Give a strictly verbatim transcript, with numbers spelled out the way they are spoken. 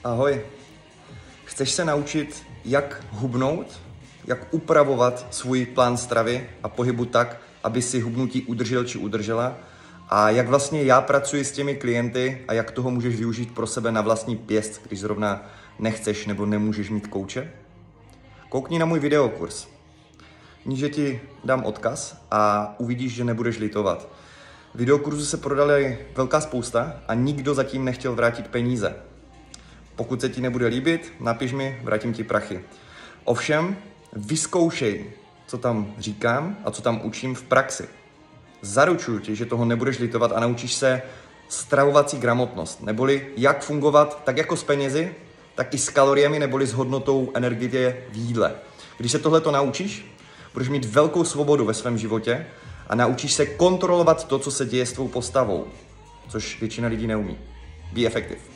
Ahoj. Chceš se naučit, jak hubnout, jak upravovat svůj plán stravy a pohybu tak, aby si hubnutí udržel či udržela, a jak vlastně já pracuji s těmi klienty a jak toho můžeš využít pro sebe na vlastní pěst, když zrovna nechceš nebo nemůžeš mít kouče? Koukni na můj videokurs. Níže ti dám odkaz a uvidíš, že nebudeš litovat. Videokurzu se prodali velká spousta a nikdo zatím nechtěl vrátit peníze. Pokud se ti nebude líbit, napiš mi, vrátím ti prachy. Ovšem, vyzkoušej, co tam říkám a co tam učím v praxi. Zaručuju ti, že toho nebudeš litovat a naučíš se stravovací gramotnost, neboli jak fungovat tak jako s penězi, tak i s kaloriemi, neboli s hodnotou energie v jídle. Když se tohleto naučíš, budeš mít velkou svobodu ve svém životě a naučíš se kontrolovat to, co se děje s tvou postavou, což většina lidí neumí. Be effective.